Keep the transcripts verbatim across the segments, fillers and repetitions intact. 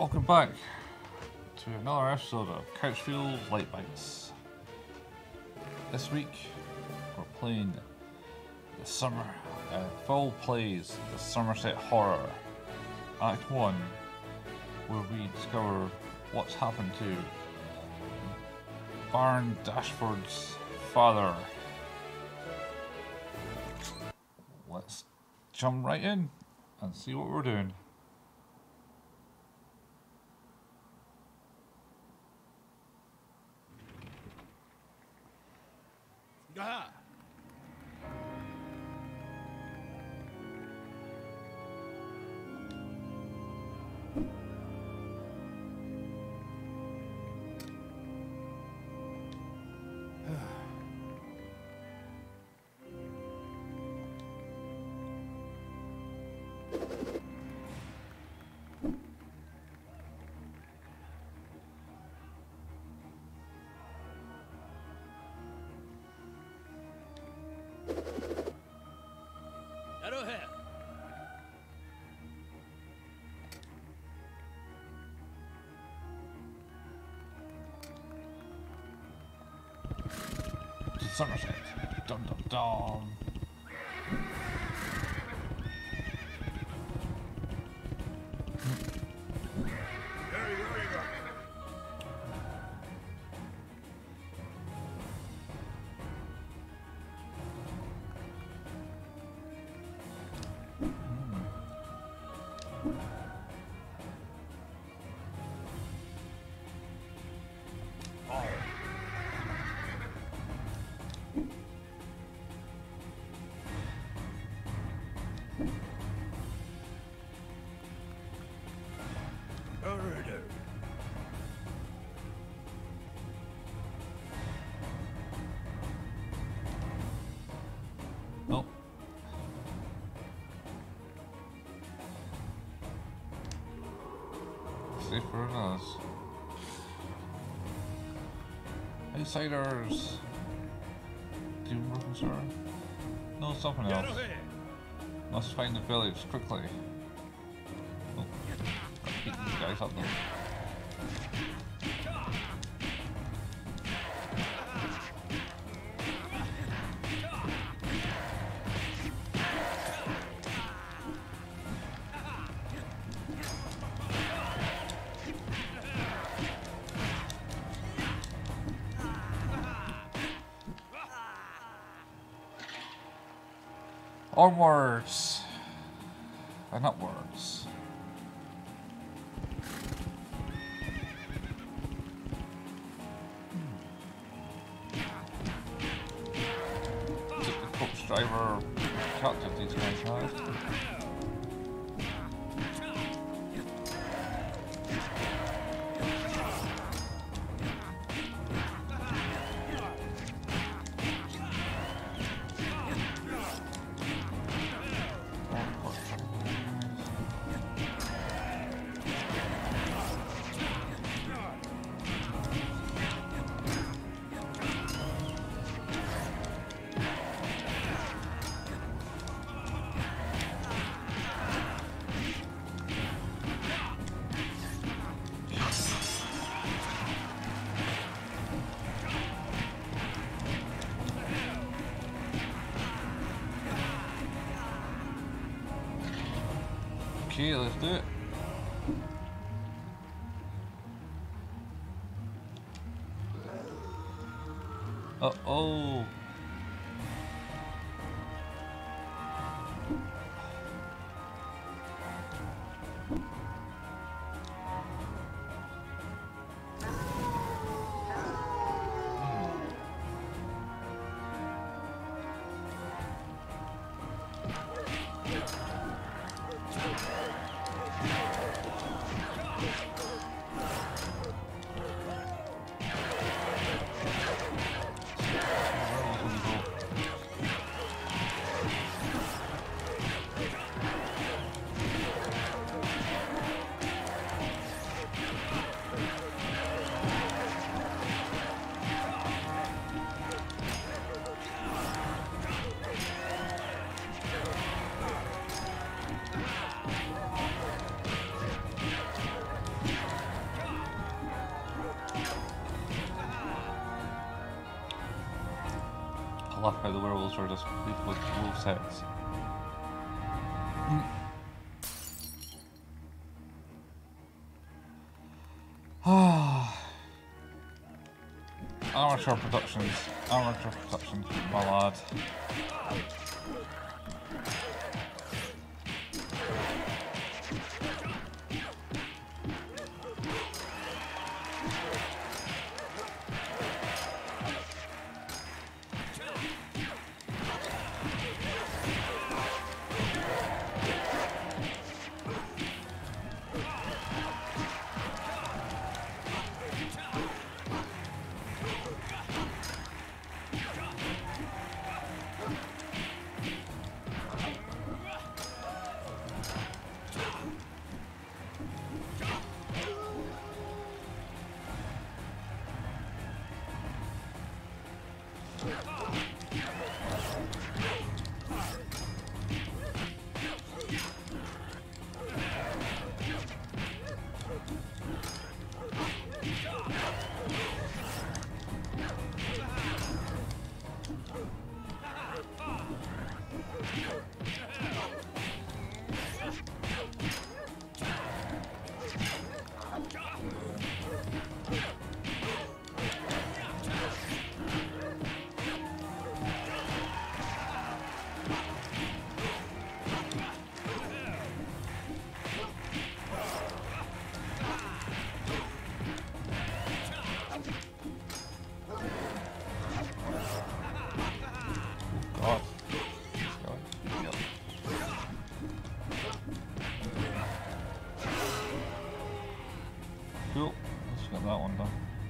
Welcome back to another episode of CouchFuel Lyte Bytes. This week we're playing the summer uh, Fall Plays the Somerset Horror Act one, where we discover what's happened to Baron Dashford's father. Let's jump right in and see what we're doing. Ah. Somerset. Dum dum dum. Oh. Safe for us. Outsiders. Do you work, sir? No, something else. Must find the village quickly. Oh. Gotta beat these guys up though. Onwards and upwards. Took the coach driver captured these guys have. Okay, let's do it. Uh oh. love how the werewolves are just complete with wolves' heads. Amateur Productions, Amateur Productions, my lad. Cool, let's get that one done.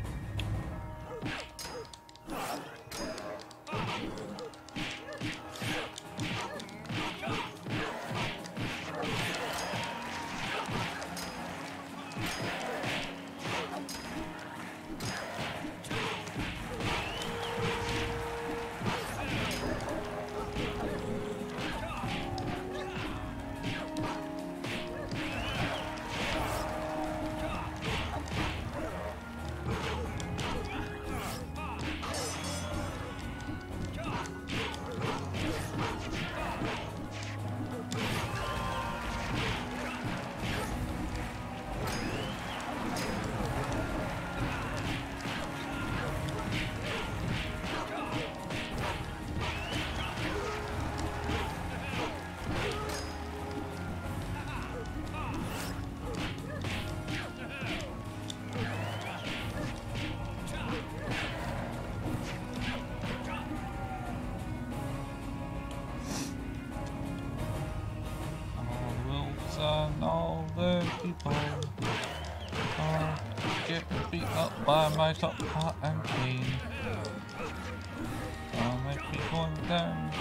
And all the people are getting beat up by my top hat and cane. I might be going down.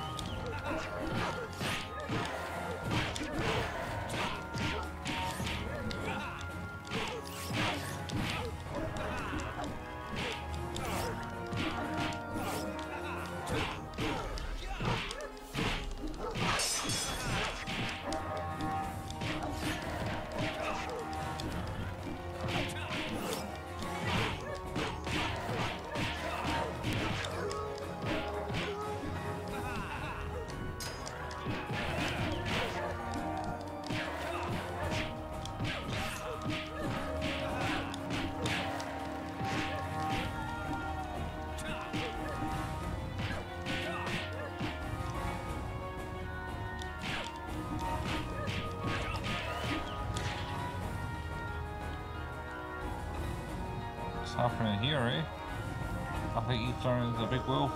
What's happening here, eh? I think he's turning into a big wolf.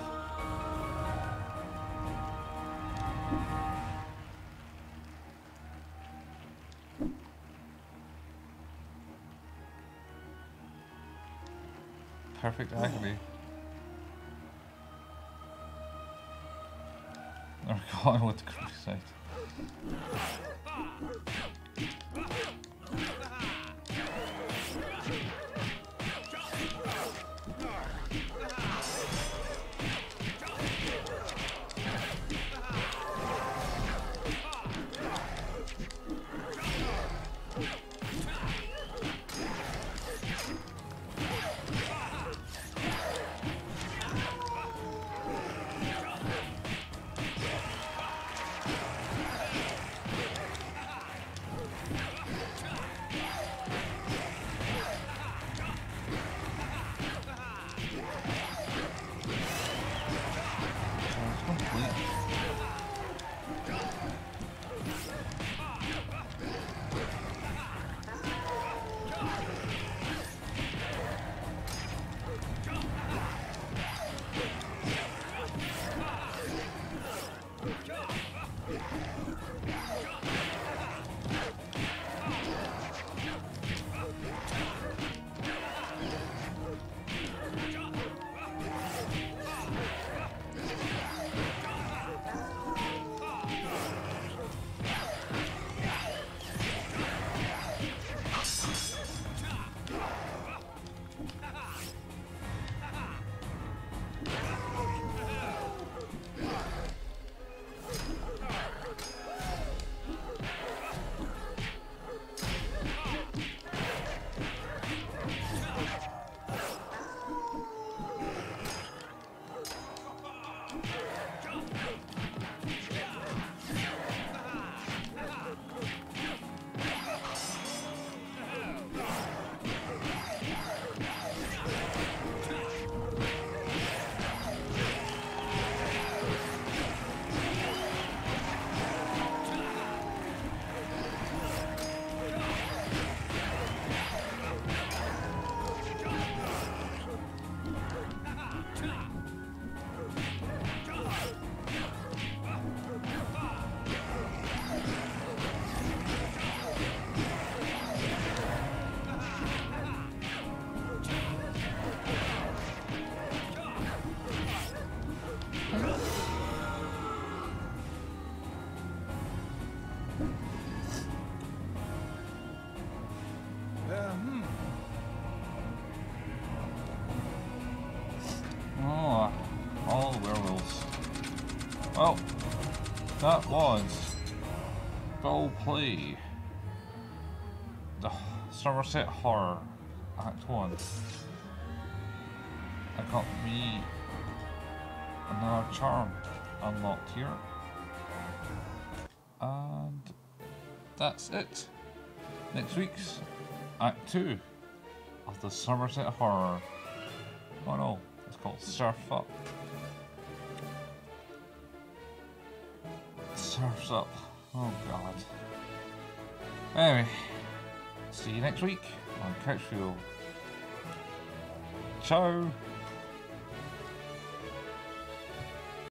Perfect agony. They're going with the crusade. that was Foul Play, the Somerset Horror Act one. I got me another charm unlocked here, and that's it. Next week's Act two of the Somerset Horror. Oh no, it's called Surf Up. Surf's Up. Oh god. Anyway, see you next week on CouchFuel. Ciao!